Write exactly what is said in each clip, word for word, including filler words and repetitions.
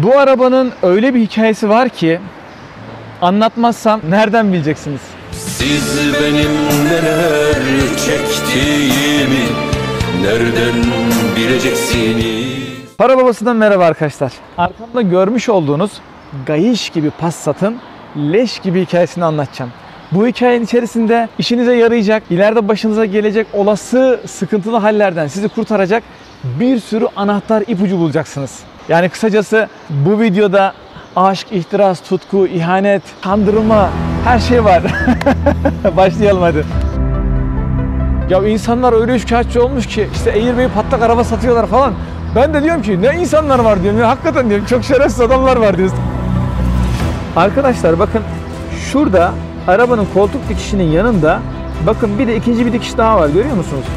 Bu arabanın öyle bir hikayesi var ki anlatmazsam nereden bileceksiniz? Siz benim neler çektiğimi nereden bileceksiniz? Para Babası'dan merhaba arkadaşlar. Arkamda görmüş olduğunuz gayiş gibi Passat'ın leş gibi hikayesini anlatacağım. Bu hikayenin içerisinde işinize yarayacak, ileride başınıza gelecek olası sıkıntılı hallerden sizi kurtaracak bir sürü anahtar ipucu bulacaksınız. Yani kısacası bu videoda aşk, ihtiras, tutku, ihanet, kandırılma her şey var. Başlayalım hadi. Ya insanlar öyle üçkağıtçı olmuş ki işte Airbnb patlak araba satıyorlar falan. Ben de diyorum ki ne insanlar var diyorum ya, hakikaten diyorum çok şerefsiz adamlar var diyoruz. Arkadaşlar bakın şurada arabanın koltuk dikişinin yanında bakın bir de ikinci bir dikiş daha var, görüyor musunuz?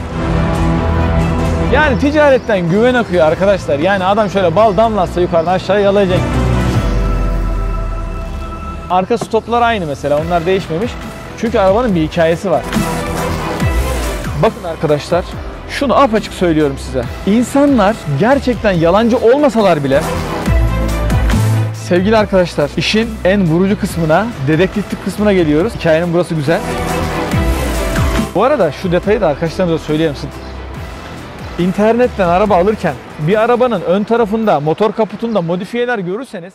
Yani ticaretten güven akıyor arkadaşlar. Yani adam şöyle bal damlatsa yukarıdan aşağıya yalayacak. Arka stoplar aynı mesela, onlar değişmemiş. Çünkü arabanın bir hikayesi var. Bakın arkadaşlar, şunu apaçık söylüyorum size. İnsanlar gerçekten yalancı olmasalar bile, sevgili arkadaşlar, işin en vurucu kısmına, dedektiflik kısmına geliyoruz. Hikayenin burası güzel. Bu arada şu detayı da arkadaşlarımıza söyleyeyim. İnternetten araba alırken bir arabanın ön tarafında, motor kaputunda modifiyeler görürseniz,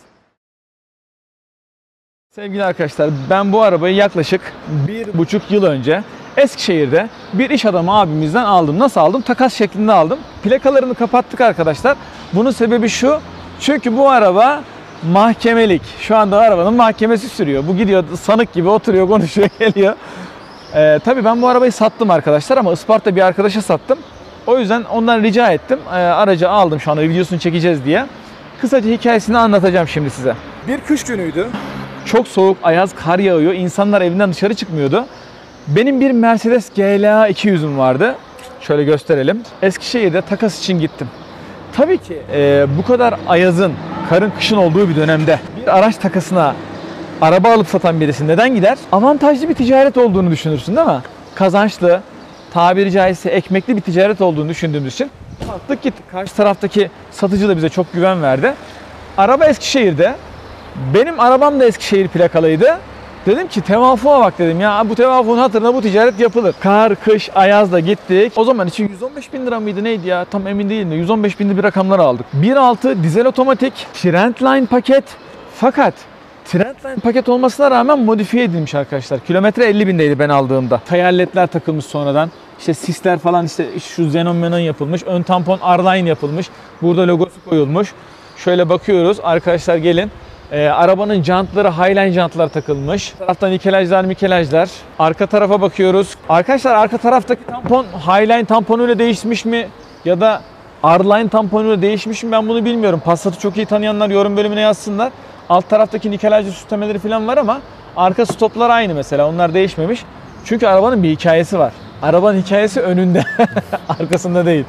sevgili arkadaşlar, ben bu arabayı yaklaşık bir buçuk yıl önce Eskişehir'de bir iş adamı abimizden aldım. Nasıl aldım? Takas şeklinde aldım. Plakalarını kapattık arkadaşlar. Bunun sebebi şu. Çünkü bu araba mahkemelik. Şu anda arabanın mahkemesi sürüyor. Bu gidiyor sanık gibi oturuyor, konuşuyor, geliyor. Ee, tabii ben bu arabayı sattım arkadaşlar ama Isparta bir arkadaşa sattım. O yüzden ondan rica ettim. Ee, aracı aldım, şu anda videosunu çekeceğiz diye. Kısaca hikayesini anlatacağım şimdi size. Bir kış günüydü. Çok soğuk, ayaz, kar yağıyor. İnsanlar evinden dışarı çıkmıyordu. Benim bir Mercedes G L A iki yüzüm vardı. Şöyle gösterelim. Eskişehir'de takas için gittim. Tabii ki e, bu kadar ayazın, karın, kışın olduğu bir dönemde bir araç takasına araba alıp satan birisi neden gider? Avantajlı bir ticaret olduğunu düşünürsün değil mi? Kazançlı, tabiri caizse ekmekli bir ticaret olduğunu düşündüğümüz için kalktık gittik. Karşı taraftaki satıcı da bize çok güven verdi. Araba Eskişehir'de. Benim arabam da Eskişehir plakalıydı. Dedim ki tevafuğa bak dedim ya, bu tevafuğun hatırına bu ticaret yapılır. Kar, kış, ayazla gittik. O zaman için yüz on beş bin lira mıydı neydi ya, tam emin değilim de yüz on beş binli bir rakamlar aldık. bir nokta altı dizel otomatik, Trendline paket. Fakat Trendline paket olmasına rağmen modifiye edilmiş arkadaşlar. Kilometre elli bindeydi ben aldığımda. Hayalletler takılmış sonradan. İşte sisler falan, işte şu xenon menon yapılmış. Ön tampon R-Line yapılmış. Burada logosu koyulmuş. Şöyle bakıyoruz arkadaşlar, gelin. Ee, arabanın jantları, Highline jantlar takılmış. Taraftan nikelajlar, mikelajlar. Arka tarafa bakıyoruz. Arkadaşlar arka taraftaki tampon Highline tamponuyla değişmiş mi? Ya da R-Line tamponuyla değişmiş mi? Ben bunu bilmiyorum. Passat'ı çok iyi tanıyanlar yorum bölümüne yazsınlar. Alt taraftaki nikelajlı süslemeleri falan var ama arka stoplar aynı mesela. Onlar değişmemiş. Çünkü arabanın bir hikayesi var. Arabanın hikayesi önünde. Arkasında değil.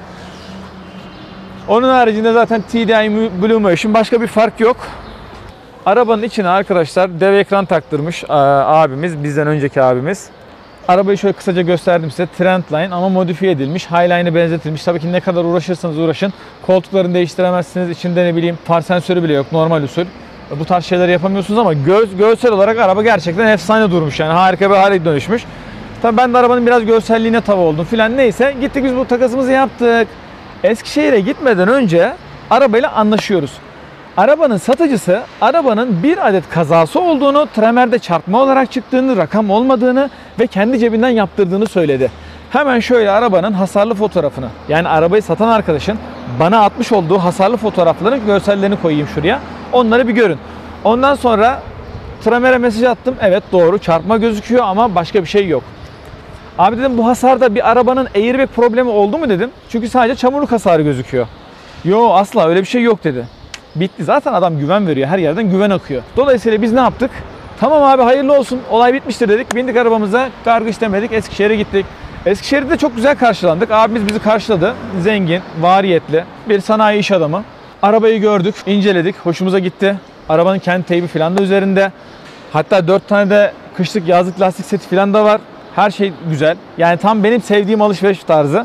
Onun haricinde zaten T D I Blue Motion, başka bir fark yok. Arabanın içine arkadaşlar dev ekran taktırmış abimiz, bizden önceki abimiz. Arabayı şöyle kısaca gösterdim size. Trendline ama modifiye edilmiş. Highline'e benzetilmiş. Tabii ki ne kadar uğraşırsanız uğraşın, koltuklarını değiştiremezsiniz. İçinde ne bileyim far sensörü bile yok, normal usul. Bu tarz şeyleri yapamıyorsunuz ama göz, görsel olarak araba gerçekten efsane durmuş. Yani harika bir hale dönüşmüş. Tabii ben de arabanın biraz görselliğine tav oldum filan, neyse. Gittik biz bu takasımızı yaptık. Eskişehir'e gitmeden önce arabayla anlaşıyoruz. Arabanın satıcısı arabanın bir adet kazası olduğunu, tramerde çarpma olarak çıktığını, rakam olmadığını ve kendi cebinden yaptırdığını söyledi. Hemen şöyle arabanın hasarlı fotoğrafını, yani arabayı satan arkadaşın bana atmış olduğu hasarlı fotoğrafların görsellerini koyayım şuraya. Onları bir görün. Ondan sonra tramere mesaj attım. Evet doğru, çarpma gözüküyor ama başka bir şey yok. Abi dedim, bu hasarda bir arabanın airbag problemi oldu mu dedim. Çünkü sadece çamurluk hasarı gözüküyor. Yo asla öyle bir şey yok dedi. Bitti. Zaten adam güven veriyor. Her yerden güven akıyor. Dolayısıyla biz ne yaptık? Tamam abi hayırlı olsun, olay bitmiştir dedik. Bindik arabamıza, kargı demedik, Eskişehir'e gittik. Eskişehir'de çok güzel karşılandık. Abimiz bizi karşıladı. Zengin, variyetli bir sanayi iş adamı. Arabayı gördük, inceledik. Hoşumuza gitti. Arabanın kendi teybi falan da üzerinde. Hatta dört tane de kışlık yazlık lastik seti falan da var. Her şey güzel. Yani tam benim sevdiğim alışveriş tarzı.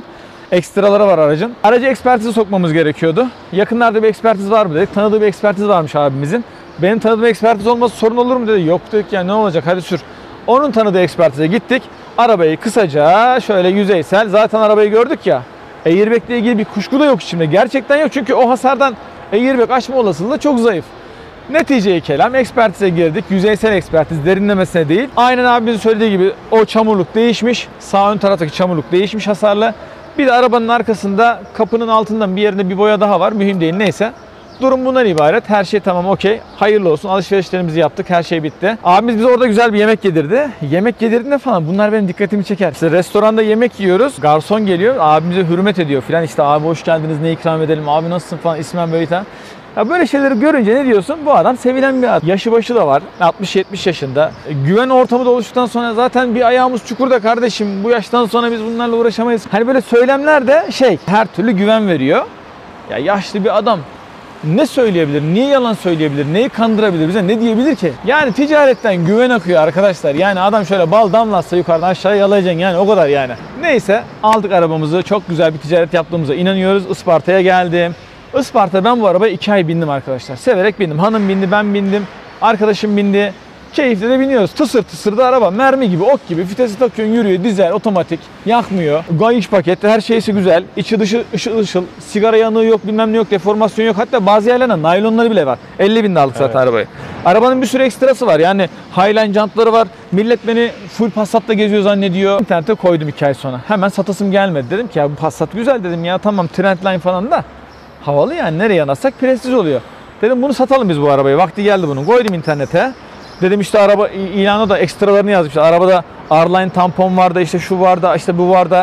ekstraları var aracın. Aracı ekspertize sokmamız gerekiyordu. Yakınlarda bir ekspertiz var mı dedik. Tanıdığı bir ekspertiz varmış abimizin. Benim tanıdığım ekspertiz olması sorun olur mu dedi. Yok dedik ya, ne olacak, hadi sür. Onun tanıdığı ekspertize gittik. Arabayı kısaca şöyle yüzeysel, zaten arabayı gördük ya. Airbag ile ilgili bir kuşku da yok içimde. Gerçekten yok, çünkü o hasardan airbag açma olasılığı çok zayıf. Netice-i kelam ekspertize girdik. Yüzeysel ekspertiz, derinlemesine değil. Aynen abimizin söylediği gibi o çamurluk değişmiş. Sağ ön taraftaki çamurluk değişmiş, hasarlı. Bir de arabanın arkasında kapının altından bir yerinde bir boya daha var. Mühim değil, neyse. Durum bundan ibaret. Her şey tamam, okey. Hayırlı olsun. Alışverişlerimizi yaptık. Her şey bitti. Abimiz bize orada güzel bir yemek yedirdi. Yemek yedirdiğinde falan bunlar benim dikkatimi çeker. İşte restoranda yemek yiyoruz. Garson geliyor. Abimize hürmet ediyor filan. İşte abi hoş geldiniz, ne ikram edelim, abi nasılsın falan, ismen böyle. Ya böyle şeyleri görünce ne diyorsun? Bu adam sevilen bir adam. Yaşı başı da var. altmış yetmiş yaşında. E, güven ortamı da oluştuktan sonra zaten bir ayağımız çukurda kardeşim. Bu yaştan sonra biz bunlarla uğraşamayız. Hani böyle söylemler de şey, her türlü güven veriyor. Ya yaşlı bir adam ne söyleyebilir? Niye yalan söyleyebilir? Neyi kandırabilir? Bize ne diyebilir ki? Yani ticaretten güven akıyor arkadaşlar. Yani adam şöyle bal damlatsa yukarıdan aşağıya yalayacaksın yani, o kadar yani. Neyse, aldık arabamızı. Çok güzel bir ticaret yaptığımıza inanıyoruz. Isparta'ya geldim. Isparta, ben bu arabaya iki ay bindim arkadaşlar. Severek bindim. Hanım bindi, ben bindim. Arkadaşım bindi. Keyifle de biniyoruz. Tısır tısır da araba. Mermi gibi, ok gibi. Vitesi takıyorsun, yürüyor. Dizel, otomatik. Yakmıyor. Gayış paketli. Her şeysi güzel. İçi dışı ışıl ışıl. Sigara yanığı yok, bilmem ne yok. Deformasyon yok. Hatta bazı yerlerinde naylonları bile var. elli binde aldık zaten, evet, arabayı. Arabanın bir sürü ekstrası var. Yani Highline jantları var. Millet beni full Passat'la geziyor zannediyor. İnternete koydum iki ay sonra. Hemen satasım gelmedi. Dedim ki ya bu Passat güzel, dedim ya, tamam Trendline falan da havalı yani, nereye yanarsak prestij oluyor. Dedim bunu satalım biz bu arabayı. Vakti geldi bunun. Koydum internete. Dedim işte araba ilanı da ekstralarını yazmışlar. Arabada R-Line tampon vardı, işte şu vardı, işte bu vardı.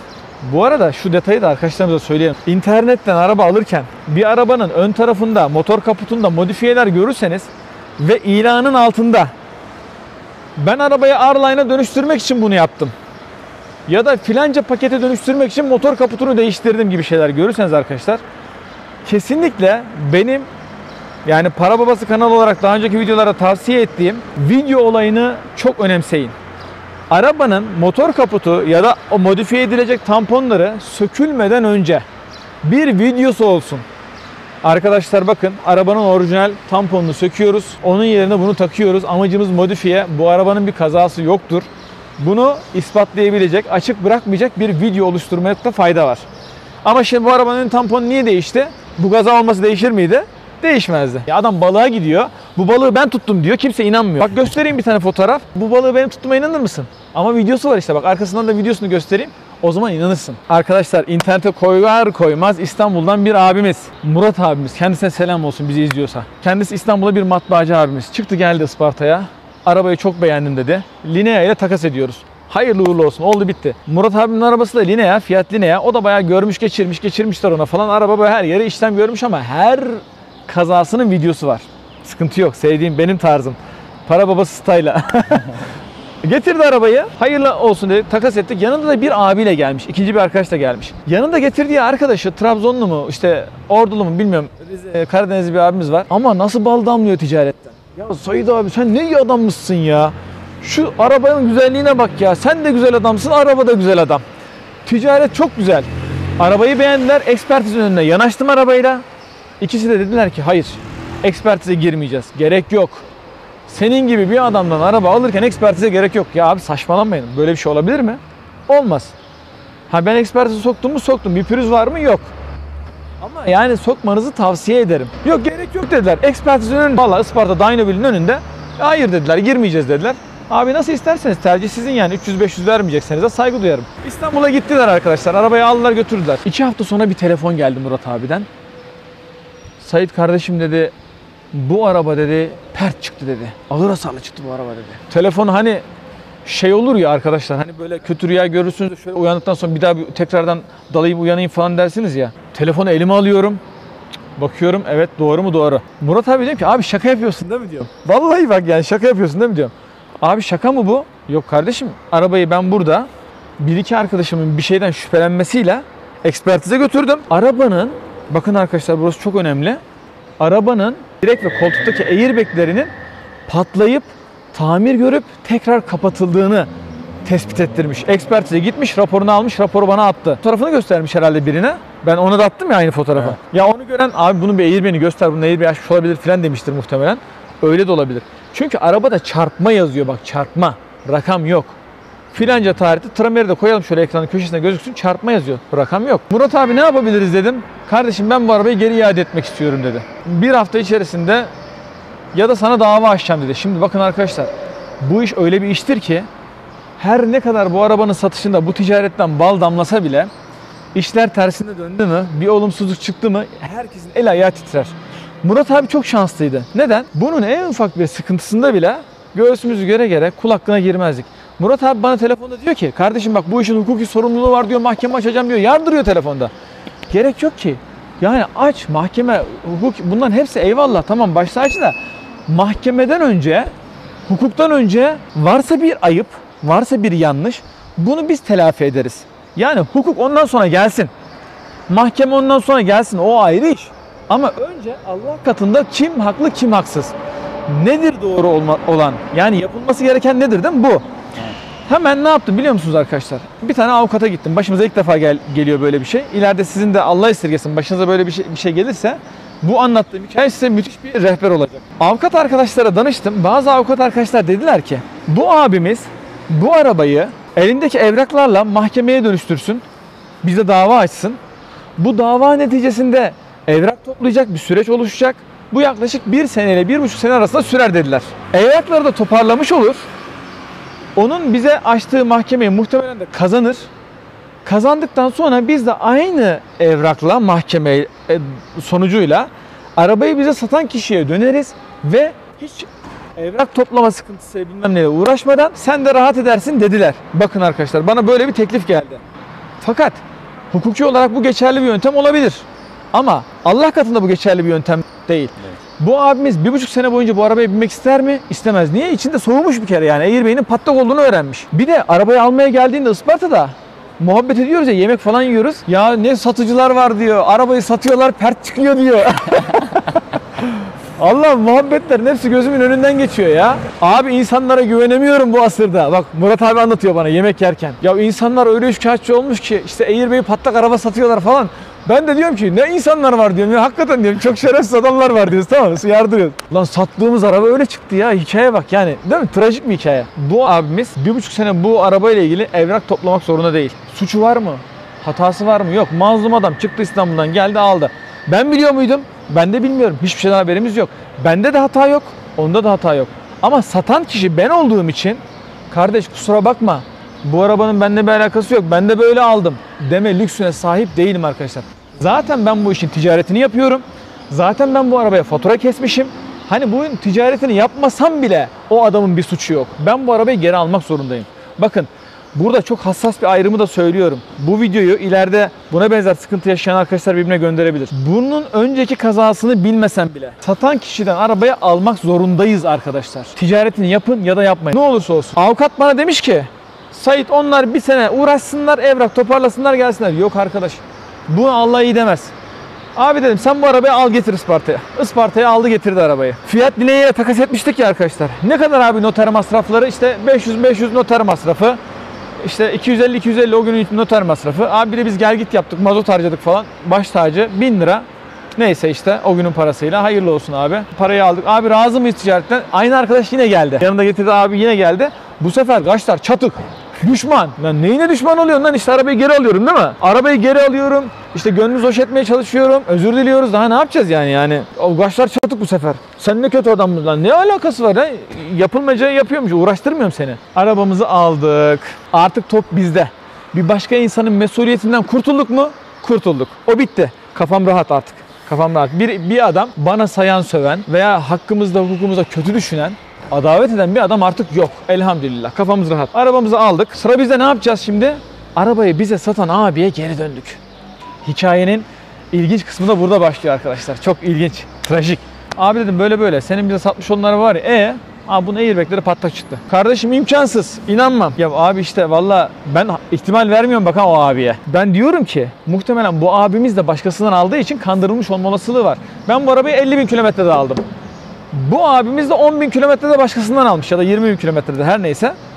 Bu arada şu detayı da arkadaşlarımıza söyleyeyim. İnternetten araba alırken bir arabanın ön tarafında, motor kaputunda modifiyeler görürseniz ve ilanın altında ben arabayı R-Line'a dönüştürmek için bunu yaptım, ya da filanca pakete dönüştürmek için motor kaputunu değiştirdim gibi şeyler görürseniz arkadaşlar, kesinlikle benim, yani Para Babası kanalı olarak daha önceki videolarda tavsiye ettiğim video olayını çok önemseyin. Arabanın motor kaputu ya da o modifiye edilecek tamponları sökülmeden önce bir videosu olsun. Arkadaşlar bakın, arabanın orijinal tamponunu söküyoruz. Onun yerine bunu takıyoruz. Amacımız modifiye. Bu arabanın bir kazası yoktur. Bunu ispatlayabilecek, açık bırakmayacak bir video oluşturmakta fayda var. Ama şimdi bu arabanın tamponu niye değişti? Bu kaza olması değişir miydi? Değişmezdi. Ya adam balığa gidiyor. Bu balığı ben tuttum diyor. Kimse inanmıyor. Bak göstereyim bir tane fotoğraf. Bu balığı benim tuttuğuma inanır mısın? Ama videosu var işte. Bak arkasından da videosunu göstereyim. O zaman inanırsın. Arkadaşlar internete koyar koymaz İstanbul'dan bir abimiz, Murat abimiz, kendisine selam olsun bizi izliyorsa. Kendisi İstanbul'da bir matbaacı abimiz. Çıktı geldi Isparta'ya. Arabayı çok beğendim dedi. Linea ile takas ediyoruz. Hayırlı uğurlu olsun. Oldu bitti. Murat abimin arabası da Linea, Fiat Linea. O da bayağı görmüş geçirmiş, geçirmişler ona falan. Araba böyle her yere işlem görmüş ama her kazasının videosu var. Sıkıntı yok. Sevdiğim, benim tarzım. Para babası style'a. Getirdi arabayı. Hayırlı olsun dedi. Takas ettik. Yanında da bir abiyle gelmiş. İkinci bir arkadaş da gelmiş. Yanında getirdiği arkadaşı Trabzonlu mu, işte Ordulu mu bilmiyorum. Rize, Karadenizli bir abimiz var. Ama nasıl bal damlıyor ticaretten. Ya Said abi sen ne iyi adammışsın ya. Şu arabanın güzelliğine bak ya. Sen de güzel adamsın. Araba da güzel adam. Ticaret çok güzel. Arabayı beğendiler. Ekspertizin önüne yanaştım arabayla. İkisi de dediler ki hayır, ekspertize girmeyeceğiz. Gerek yok. Senin gibi bir adamdan araba alırken ekspertize gerek yok. Ya abi saçmalamayın. Böyle bir şey olabilir mi? Olmaz. Ha ben ekspertize soktum mu soktum. Bir pürüz var mı? Yok. Ama yani sokmanızı tavsiye ederim. Yok gerek yok dediler. Ekspertizin önünde. Valla Isparta Dynobil'in önünde. Hayır dediler, girmeyeceğiz dediler. Abi nasıl isterseniz, tercih sizin yani. üç yüz beş yüz vermeyecekseniz de saygı duyarım. İstanbul'a gittiler arkadaşlar. Arabayı aldılar götürdüler. İki hafta sonra bir telefon geldi Murat abiden. Sait kardeşim dedi, bu araba dedi pert çıktı dedi. Ağır hasarlı çıktı bu araba dedi. Telefon hani şey olur ya arkadaşlar, hani böyle kötü rüya görürsünüz de şöyle uyandıktan sonra bir daha bir tekrardan dalayıp uyanayım falan dersiniz ya. Telefonu elime alıyorum. Bakıyorum, evet doğru mu doğru. Murat abi diyorum ki abi şaka yapıyorsun değil mi diyorum. Vallahi bak yani şaka yapıyorsun değil mi diyorum. Abi şaka mı bu? Yok kardeşim, arabayı ben burada bir iki arkadaşımın bir şeyden şüphelenmesiyle ekspertize götürdüm. Arabanın, bakın arkadaşlar burası çok önemli. Arabanın direkt ve koltuktaki airbaglerinin patlayıp tamir görüp tekrar kapatıldığını tespit ettirmiş. Ekspertize gitmiş, raporunu almış, raporu bana attı. Fotoğrafını göstermiş herhalde birine. Ben ona da attım ya aynı fotoğrafı. Evet. Ya onu gören abi bunun bir airbag'ini göster, bunun airbag açmış olabilir falan demiştir muhtemelen. Öyle de olabilir. Çünkü arabada çarpma yazıyor bak, çarpma. Rakam yok. Filanca tarihte trameri de koyalım şöyle ekranın köşesine gözüksün, çarpma yazıyor. Rakam yok. Murat abi ne yapabiliriz dedim. Kardeşim ben bu arabayı geri iade etmek istiyorum dedi. Bir hafta içerisinde ya da sana dava açacağım dedi. Şimdi bakın arkadaşlar, bu iş öyle bir iştir ki her ne kadar bu arabanın satışında bu ticaretten bal damlasa bile işler tersine döndü mü, bir olumsuzluk çıktı mı herkesin el ayağı titrer. Murat abi çok şanslıydı. Neden? Bunun en ufak bir sıkıntısında bile göğsümüzü göre göre kul hakkına girmezdik. Murat abi bana telefonda diyor ki kardeşim bak bu işin hukuki sorumluluğu var diyor, mahkeme açacağım diyor, yardırıyor telefonda. Gerek yok ki. Yani aç, mahkeme, hukuk, bunların hepsi eyvallah, tamam başta aç da mahkemeden önce, hukuktan önce varsa bir ayıp, varsa bir yanlış, bunu biz telafi ederiz. Yani hukuk ondan sonra gelsin. Mahkeme ondan sonra gelsin, o ayrı iş. Ama önce Allah katında kim haklı kim haksız? Nedir doğru olma, olan? Yani yapılması gereken nedir değil mi bu? Hemen ne yaptım biliyor musunuz arkadaşlar? Bir tane avukata gittim. Başımıza ilk defa gel, geliyor böyle bir şey. İleride sizin de Allah esirgesin başınıza böyle bir şey, bir şey gelirse bu anlattığım hikaye size müthiş bir rehber olacak. Avukat arkadaşlara danıştım. Bazı avukat arkadaşlar dediler ki bu abimiz bu arabayı elindeki evraklarla mahkemeye dönüştürsün. Bize dava açsın. Bu dava neticesinde evrak toplayacak bir süreç oluşacak. Bu yaklaşık bir seneyle bir buçuk sene arasında sürer dediler. Evrakları da toparlamış olur. Onun bize açtığı mahkemeyi muhtemelen de kazanır. Kazandıktan sonra biz de aynı evrakla, mahkeme sonucuyla arabayı bize satan kişiye döneriz ve hiç evrak toplama sıkıntısı bilmem neyle uğraşmadan sen de rahat edersin dediler. Bakın arkadaşlar, bana böyle bir teklif geldi. Fakat hukuki olarak bu geçerli bir yöntem olabilir. Ama Allah katında bu geçerli bir yöntem değil. Evet. Bu abimiz bir buçuk sene boyunca bu arabaya binmek ister mi? İstemez. Niye? İçinde soğumuş bir kere yani. Airbag'in patlak olduğunu öğrenmiş. Bir de arabayı almaya geldiğinde Isparta'da muhabbet ediyoruz ya, yemek falan yiyoruz. Ya ne satıcılar var diyor. Arabayı satıyorlar, pert çıkıyor diyor. Allah, muhabbetlerin hepsi gözümün önünden geçiyor ya. Abi insanlara güvenemiyorum bu asırda. Bak Murat abi anlatıyor bana yemek yerken. Ya insanlar öyle şikayetçi olmuş ki işte Airbag'i patlak araba satıyorlar falan. Ben de diyorum ki ne insanlar var diyorum ya, hakikaten diyorum çok şerefsiz adamlar var diyoruz, tamam mı? Yardırıyoruz. Lan sattığımız araba öyle çıktı ya, hikaye bak yani, değil mi? Trajik bir hikaye. Bu abimiz bir buçuk sene bu arabayla ilgili evrak toplamak zorunda değil. Suçu var mı? Hatası var mı? Yok. Mazlum adam çıktı İstanbul'dan geldi aldı. Ben biliyor muydum? Ben de bilmiyorum. Hiçbir şeyden haberimiz yok. Bende de hata yok. Onda da hata yok. Ama satan kişi ben olduğum için kardeş kusura bakma, bu arabanın bende bir alakası yok, ben de böyle aldım deme lüksüne sahip değilim arkadaşlar. Zaten ben bu işin ticaretini yapıyorum. Zaten ben bu arabaya fatura kesmişim. Hani bu ticaretini yapmasam bile o adamın bir suçu yok. Ben bu arabayı geri almak zorundayım. Bakın burada çok hassas bir ayrımı da söylüyorum. Bu videoyu ileride buna benzer sıkıntı yaşayan arkadaşlar birbirine gönderebilir. Bunun önceki kazasını bilmesem bile satan kişiden arabayı almak zorundayız arkadaşlar. Ticaretini yapın ya da yapmayın. Ne olursa olsun. Avukat bana demiş ki Sait onlar bir sene uğraşsınlar, evrak toparlasınlar gelsinler. Yok arkadaş. Bunu Allah iyi demez. Abi dedim sen bu arabayı al getir Isparta'ya. Isparta'ya aldı getirdi arabayı. Fiyat bileğiyle takas etmiştik ya arkadaşlar. Ne kadar abi noter masrafları? İşte beş yüz beş yüz noter masrafı. İşte iki yüz elli iki yüz elli o günün noter masrafı. Abi bir de biz gel git yaptık, mazot harcadık falan. Baş tacı bin lira. Neyse işte o günün parasıyla hayırlı olsun abi. Parayı aldık. Abi razı mıyız ticaretten? Aynı arkadaş yine geldi. Yanında getirdi abi, yine geldi. Bu sefer kaçlar çatık. Düşman. Lan neyine düşman oluyorsun lan? İşte arabayı geri alıyorum değil mi? Arabayı geri alıyorum. İşte gönlünüzü hoş etmeye çalışıyorum. Özür diliyoruz. Daha ne yapacağız yani? Yani o kaşlar çatık bu sefer. Sen ne kötü adamsın lan. Ne alakası var ha? Yapılmayacağı yapıyormuş. Uğraştırmıyorum seni. Arabamızı aldık. Artık top bizde. Bir başka insanın mesuliyetinden kurtulduk mu? Kurtulduk. O bitti. Kafam rahat artık. Kafam rahat. Bir, bir adam bana sayan söven veya hakkımızda hukukumuzda kötü düşünen, adavet eden bir adam artık yok. Elhamdülillah. Kafamız rahat. Arabamızı aldık. Sıra bizde, ne yapacağız şimdi? Arabayı bize satan abiye geri döndük. Hikayenin ilginç kısmı da burada başlıyor arkadaşlar. Çok ilginç. Trajik. Abi dedim böyle böyle. Senin bize satmış olan araba var ya. E Abi bunun airbagleri patlak çıktı. Kardeşim imkansız. İnanmam. Ya abi işte valla ben ihtimal vermiyorum bakan o abiye. Ben diyorum ki muhtemelen bu abimiz de başkasından aldığı için kandırılmış olma olasılığı var. Ben bu arabayı elli bin kilometrede aldım. Bu abimiz de on bin kilometrede başkasından almış ya da yirmi bin kilometrede, her neyse.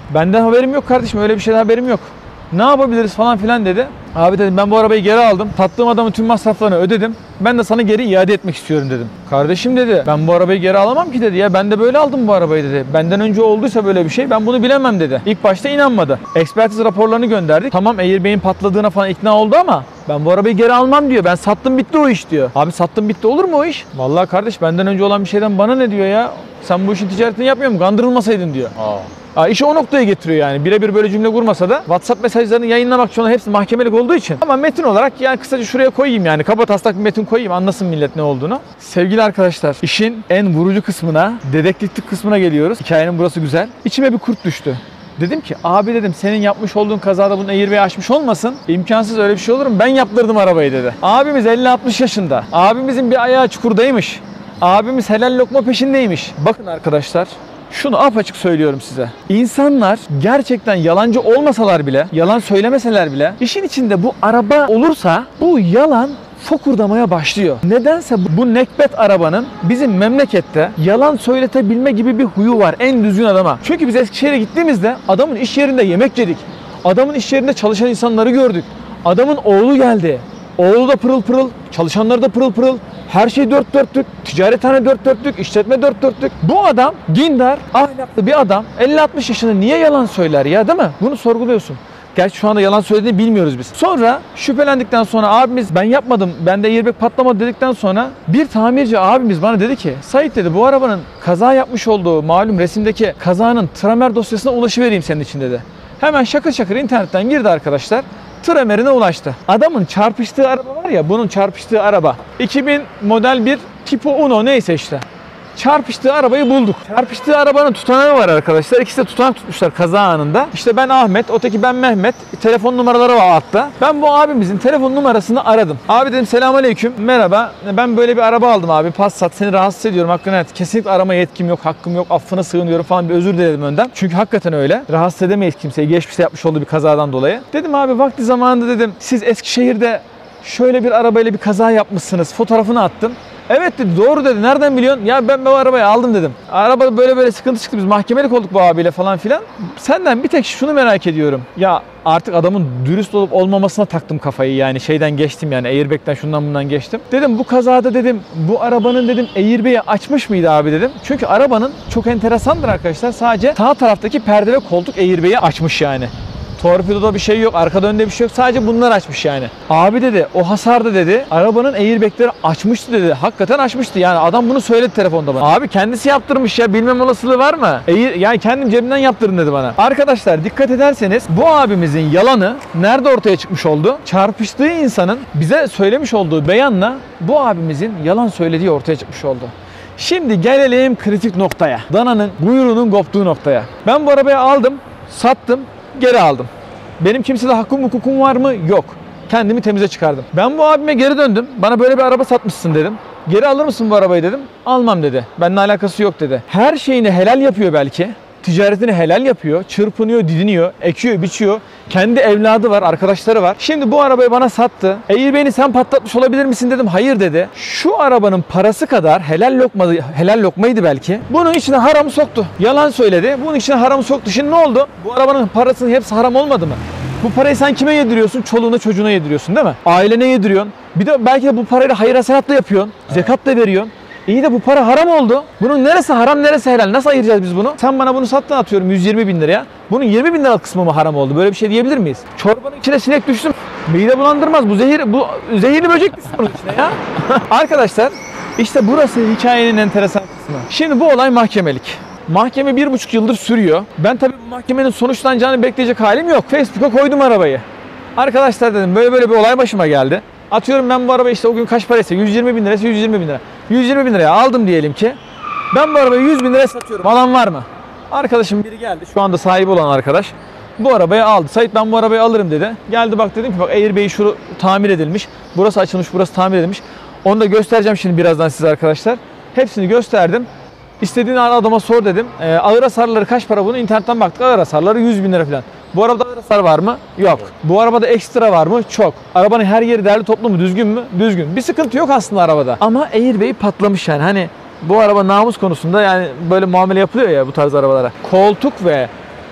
Benden haberim yok kardeşim, öyle bir şeyden haberim yok. Ne yapabiliriz falan filan dedi. Abi dedim ben bu arabayı geri aldım. Sattığım adamın tüm masraflarını ödedim. Ben de sana geri iade etmek istiyorum dedim. Kardeşim dedi ben bu arabayı geri alamam ki dedi ya. Ben de böyle aldım bu arabayı dedi. Benden önce olduysa böyle bir şey ben bunu bilemem dedi. İlk başta inanmadı. Ekspertiz raporlarını gönderdik. Tamam airbag'in patladığına falan ikna oldu ama ben bu arabayı geri almam diyor. Ben sattım bitti o iş diyor. Abi sattım bitti olur mu o iş? Vallahi kardeş benden önce olan bir şeyden bana ne diyor ya? Sen bu işin ticaretini yapmıyor musun? Kandırılmasaydın diyor. Aa. Aa, işi o noktaya getiriyor yani. Birebir böyle cümle kurmasa da WhatsApp mesajlarını yayınlamak için hepsi mahkemelik olduğu için. Ama metin olarak yani kısaca şuraya koyayım yani. Kabataslak bir metin koyayım anlasın millet ne olduğunu. Sevgili arkadaşlar işin en vurucu kısmına, dedektiflik kısmına geliyoruz. Hikayenin burası güzel. İçime bir kurt düştü. Dedim ki abi dedim senin yapmış olduğun kazada bunun airbag'i açmış olmasın. İmkansız öyle bir şey olur mu? Ben yaptırdım arabayı dedi. Abimiz elli altmış yaşında. Abimizin bir ayağı çukurdaymış. Abimiz helal lokma peşindeymiş. Bakın arkadaşlar. Şunu apaçık söylüyorum size. İnsanlar gerçekten yalancı olmasalar bile, yalan söylemeseler bile işin içinde bu araba olursa bu yalan fokurdamaya başlıyor. Nedense bu nekbet arabanın bizim memlekette yalan söyletebilme gibi bir huyu var en düzgün adama. Çünkü biz Eskişehir'e gittiğimizde adamın iş yerinde yemek yedik. Adamın iş yerinde çalışan insanları gördük. Adamın oğlu geldi. Oğlu da pırıl pırıl, çalışanları da pırıl pırıl. Her şey dört dörtlük, ticarethane dört dörtlük, işletme dört dörtlük. Bu adam dindar, ahlaklı bir adam. elli altmış yaşında niye yalan söyler ya değil mi? Bunu sorguluyorsun. Gerçi şu anda yalan söylediğini bilmiyoruz biz. Sonra şüphelendikten sonra abimiz ben yapmadım, bende airbag patlamadı dedikten sonra bir tamirci abimiz bana dedi ki Sait dedi bu arabanın kaza yapmış olduğu malum resimdeki kazanın tramer dosyasına ulaşıvereyim senin için dedi. Hemen şakır şakır internetten girdi arkadaşlar. Tramerine ulaştı. Adamın çarpıştığı araba var ya, bunun çarpıştığı araba. iki bin model bir Tipo Uno neyse işte. Çarpıştığı arabayı bulduk. Çarpıştığı arabanın tutanağı var arkadaşlar. İkisi de tutanak tutmuşlar kaza anında. İşte ben Ahmet, öteki ben Mehmet. Telefon numaraları var altta. Ben bu abimizin telefon numarasını aradım. Abi dedim selamünaleyküm. Merhaba. Ben böyle bir araba aldım abi. Passat. Seni rahatsız ediyorum. Hakkını et. Kesinlikle arama yetkim yok, hakkım yok. Affına sığınıyorum falan bir özür diledim önden. Çünkü hakikaten öyle. Rahatsız edemeyiz kimseyi. Geçmişte yapmış olduğu bir kazadan dolayı. Dedim abi vakti zamanında dedim. Siz Eskişehir'de şöyle bir arabayla bir kaza yapmışsınız. Fotoğrafını attım. Evet dedi, doğru dedi. Nereden biliyorsun? Ya ben bu arabayı aldım dedim. Arabada böyle böyle sıkıntı çıktı. Biz mahkemelik olduk bu abiyle falan filan. Senden bir tek şunu merak ediyorum. Ya artık adamın dürüst olup olmamasına taktım kafayı yani şeyden geçtim yani airbag'den şundan bundan geçtim. Dedim bu kazada dedim bu arabanın dedim airbag'i açmış mıydı abi dedim. Çünkü arabanın çok enteresandır arkadaşlar. Sadece sağ taraftaki perde ve koltuk airbag'i açmış yani. Torpidoda bir şey yok, arkada önde bir şey yok. Sadece bunlar açmış yani. Abi dedi, o hasarda dedi, arabanın airbag'leri açmıştı dedi. Hakikaten açmıştı yani. Adam bunu söyledi telefonda bana. Abi kendisi yaptırmış ya, bilmem olasılığı var mı? Air, yani kendim cebimden yaptırdım dedi bana. Arkadaşlar dikkat ederseniz bu abimizin yalanı nerede ortaya çıkmış oldu? Çarpıştığı insanın bize söylemiş olduğu beyanla bu abimizin yalan söylediği ortaya çıkmış oldu. Şimdi gelelim kritik noktaya. Dananın kuyruğunun koptuğu noktaya. Ben bu arabayı aldım, sattım. Geri aldım. Benim kimsede hakkım hukukum var mı? Yok. Kendimi temize çıkardım. Ben bu abime geri döndüm. Bana böyle bir araba satmışsın dedim. Geri alır mısın bu arabayı dedim. Almam dedi. Benimle alakası yok dedi. Her şeyini helal yapıyor belki. Ticaretini helal yapıyor. Çırpınıyor, didiniyor, ekiyor, biçiyor. Kendi evladı var, arkadaşları var. Şimdi bu arabayı bana sattı. Airbag'ini sen patlatmış olabilir misin dedim. Hayır dedi. Şu arabanın parası kadar helal lokma, helal lokmaydı belki. Bunun içine haramı soktu. Yalan söyledi. Bunun içine haramı soktu. Şimdi ne oldu? Bu arabanın parasının hepsi haram olmadı mı? Bu parayı sen kime yediriyorsun? Çoluğuna çocuğuna yediriyorsun değil mi? Ailene yediriyorsun. Bir de belki de bu parayla hayır hasenatla yapıyorsun. Zekat da veriyorsun. İyi de bu para haram oldu. Bunun neresi haram, neresi helal? Nasıl ayıracağız biz bunu? Sen bana bunu sattın atıyorum yüz yirmi bin liraya. Bunun yirmi bin liralık kısmı mı haram oldu? Böyle bir şey diyebilir miyiz? Çorbanın içine sinek düşsün. Mide bulandırmaz. Bu zehir, bu zehirli böcek düşsün bunun içine ya. Arkadaşlar işte burası hikayenin enteresan kısmı. Şimdi bu olay mahkemelik. Mahkeme bir buçuk yıldır sürüyor. Ben tabii bu mahkemenin sonuçlanacağını bekleyecek halim yok. Facebook'a koydum arabayı. Arkadaşlar dedim böyle böyle bir olay başıma geldi. Atıyorum ben bu arabayı işte o gün kaç paraysa yüz yirmi bin liraysa yüz yirmi bin lira. yüz yirmi bin liraya aldım diyelim ki. Ben bu arabayı yüz bin liraya satıyorum. Alan var mı? Arkadaşım biri geldi. Şu anda sahibi olan arkadaş. Bu arabayı aldı. Sait ben bu arabayı alırım dedi. Geldi bak dedim ki bak airbag'i şu tamir edilmiş. Burası açılmış, burası tamir edilmiş. Onu da göstereceğim şimdi birazdan size arkadaşlar. Hepsini gösterdim. İstediğin adama sor dedim. E, ağır hasarları kaç para bunu? İnternetten baktık. Ağır hasarları yüz bin lira falan. Bu arabada ağır hasar var mı? Yok. Bu arabada ekstra var mı? Çok. Arabanın her yeri değerli toplu mu? Düzgün mü? Düzgün. Bir sıkıntı yok aslında arabada. Ama airbag'i patlamış yani. Hani bu araba namus konusunda yani böyle muamele yapılıyor ya bu tarz arabalara. Koltuk ve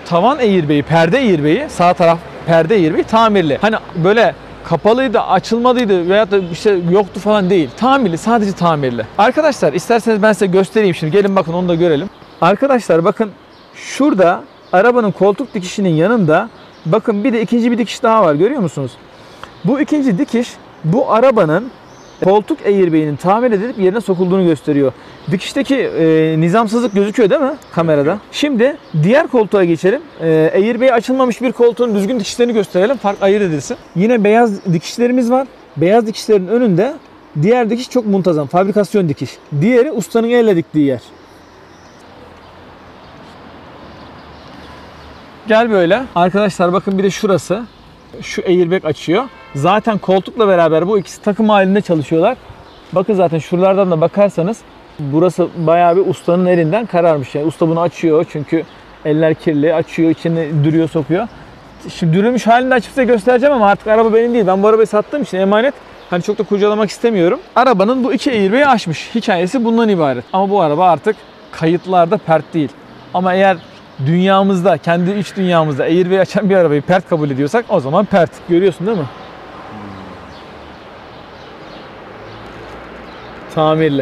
tavan airbag'i, perde airbag'i, sağ taraf perde airbag'i tamirli. Hani böyle kapalıydı, açılmalıydı veya da bir şey yoktu falan değil. Tamirli, sadece tamirli. Arkadaşlar isterseniz ben size göstereyim şimdi. Gelin bakın onu da görelim. Arkadaşlar bakın şurada arabanın koltuk dikişinin yanında bakın bir de ikinci bir dikiş daha var, görüyor musunuz? Bu ikinci dikiş bu arabanın koltuk airbag'inin tamir edilip yerine sokulduğunu gösteriyor. Dikişteki e, nizamsızlık gözüküyor değil mi kamerada? Şimdi diğer koltuğa geçelim. E, airbag açılmamış bir koltuğun düzgün dikişlerini gösterelim. Fark ayırt edilsin. Yine beyaz dikişlerimiz var. Beyaz dikişlerin önünde diğer dikiş çok muntazam. Fabrikasyon dikiş. Diğeri ustanın elle diktiği yer. Gel böyle. Arkadaşlar bakın bir de şurası. Şu airbag açıyor. Zaten koltukla beraber bu ikisi takım halinde çalışıyorlar. Bakın zaten şuralardan da bakarsanız burası bayağı bir ustanın elinden kararmış. Yani usta bunu açıyor çünkü eller kirli. Açıyor, içine dürüyor, sokuyor. Şimdi dürülmüş halini açıp size göstereceğim ama artık araba benim değil. Ben bu arabayı sattığım için emanet. Hani çok da kurcalamak istemiyorum. Arabanın bu iki airbag'i açmış. Hikayesi bundan ibaret. Ama bu araba artık kayıtlarda pert değil. Ama eğer dünyamızda, kendi iç dünyamızda airbag açan bir arabayı pert kabul ediyorsak o zaman pert. Görüyorsun değil mi? Tamirli.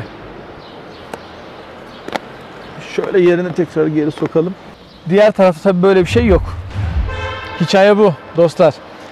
Şöyle yerine tekrar geri sokalım. Diğer tarafta tabii böyle bir şey yok. Hikaye bu dostlar.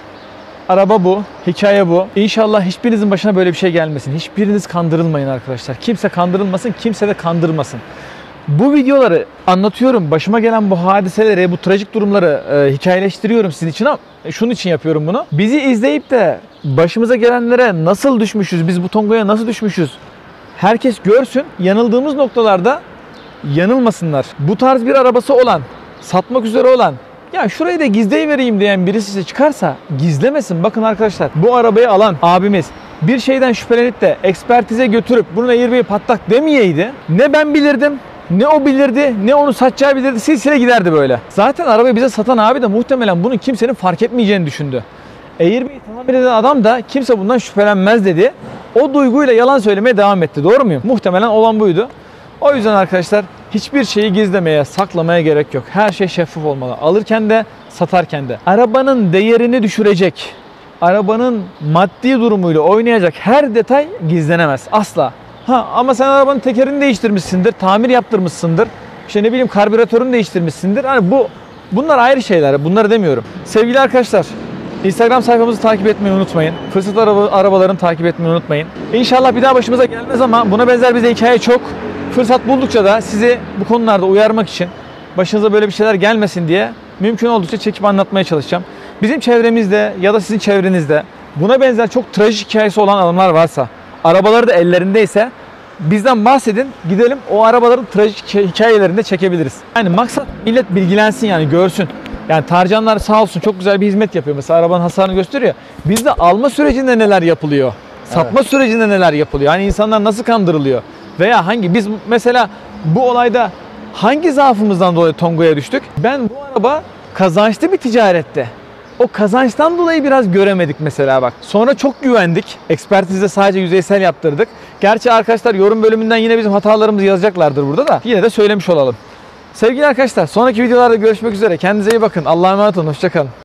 Araba bu. Hikaye bu. İnşallah hiçbirinizin başına böyle bir şey gelmesin. Hiçbiriniz kandırılmayın arkadaşlar. Kimse kandırılmasın, kimse de kandırmasın. Bu videoları anlatıyorum. Başıma gelen bu hadiseleri, bu trajik durumları e, hikayeleştiriyorum sizin için ama şunun için yapıyorum bunu. Bizi izleyip de başımıza gelenlere nasıl düşmüşüz, biz bu tongaya nasıl düşmüşüz? Herkes görsün. Yanıldığımız noktalarda yanılmasınlar. Bu tarz bir arabası olan, satmak üzere olan, ya şurayı da gizleyivereyim diyen birisi size çıkarsa gizlemesin. Bakın arkadaşlar, bu arabayı alan abimiz bir şeyden şüphelenip de ekspertize götürüp bunun airbag'i patlak demeyeydi. Ne ben bilirdim, ne o bilirdi, ne onu satacağı bilirdi. Silsile giderdi böyle. Zaten arabayı bize satan abi de muhtemelen bunun kimsenin fark etmeyeceğini düşündü. Airbag'i tamir eden adam da kimse bundan şüphelenmez dedi. O duyguyla yalan söylemeye devam etti. Doğru muyum? Muhtemelen olan buydu. O yüzden arkadaşlar hiçbir şeyi gizlemeye, saklamaya gerek yok. Her şey şeffaf olmalı. Alırken de, satarken de. Arabanın değerini düşürecek, arabanın maddi durumuyla oynayacak her detay gizlenemez. Asla. Ha ama sen arabanın tekerini değiştirmişsindir, tamir yaptırmışsındır. İşte ne bileyim karbüratörünü değiştirmişsindir. Hani bu bunlar ayrı şeyler. Bunları demiyorum. Sevgili arkadaşlar, Instagram sayfamızı takip etmeyi unutmayın. Fırsat araba, arabalarını takip etmeyi unutmayın. İnşallah bir daha başımıza gelmez ama buna benzer bize hikaye çok. Fırsat buldukça da sizi bu konularda uyarmak için, başınıza böyle bir şeyler gelmesin diye mümkün oldukça çekip anlatmaya çalışacağım. Bizim çevremizde ya da sizin çevrenizde buna benzer çok trajik hikayesi olan adamlar varsa, arabaları da ellerindeyse bizden bahsedin, gidelim o arabaların trajik hikayelerini de çekebiliriz. Yani maksat millet bilgilensin, yani görsün. Yani Tarcanlar sağ olsun çok güzel bir hizmet yapıyor. Mesela arabanın hasarını gösteriyor. Bizde alma sürecinde neler yapılıyor? Satma evet. sürecinde neler yapılıyor? Hani insanlar nasıl kandırılıyor? Veya hangi biz mesela bu olayda hangi zaafımızdan dolayı Tonga'ya düştük? Ben bu araba kazançlı bir ticarette. O kazançtan dolayı biraz göremedik mesela bak. Sonra çok güvendik. Ekspertizde sadece yüzeysel yaptırdık. Gerçi arkadaşlar yorum bölümünden yine bizim hatalarımızı yazacaklardır burada da. Yine de söylemiş olalım. Sevgili arkadaşlar, sonraki videolarda görüşmek üzere. Kendinize iyi bakın. Allah'a emanet olun. Hoşça kalın.